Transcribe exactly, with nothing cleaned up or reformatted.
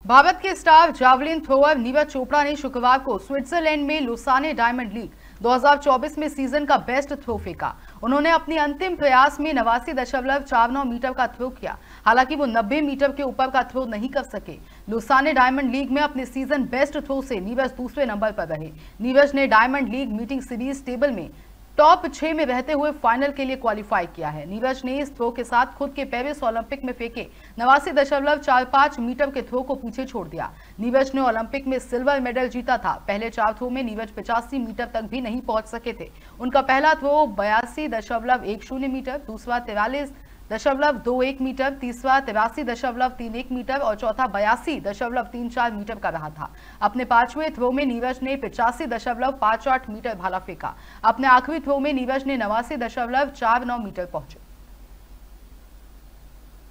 भारत के star javelin thrower Neeraj Chopra ने शुक्रवार को स्विट्जरलैंड में लुसाने डायमंड लीग दो हज़ार चौबीस में सीजन का बेस्ट थ्रो फेंका। उन्होंने अपने अंतिम प्रयास में नवासी दशमलव चार नौ मीटर का थ्रो किया। हालांकि वो नब्बे मीटर के ऊपर का थ्रो नहीं कर सके। लुसाने डायमंड लीग में अपने सीजन बेस्ट थ्रो से नीरज दूसरे नंबर पर रहे। नीरज ने diamond league meeting series table में टॉप छह में रहते हुए फाइनल के लिए क्वालिफाई किया है। नीरज ने इस थ्रो के साथ खुद के पेरिस ओलंपिक में फेंके नवासी दशमलव चार पांच मीटर के थ्रो को पीछे छोड़ दिया। नीरज ने ओलंपिक में सिल्वर मेडल जीता था। पहले चार थ्रो में नीरज पचासी मीटर तक भी नहीं पहुंच सके थे। उनका पहला थ्रो बयासी दशमलव एक शून्य मीटर, दूसरा तिरालीस दशमलव दो एक मीटर, तीसरा तिरासी दशमलव तीन एक मीटर और चौथा बयासी दशमलव तीन चार मीटर का रहा था। अपने पांचवें थ्रो में नीरज ने पिचासी दशमलव पांच आठ मीटर भाला फेंका। अपने आखिरी थ्रो में नीरज ने नवासी दशमलव चार नौ मीटर पहुंचे।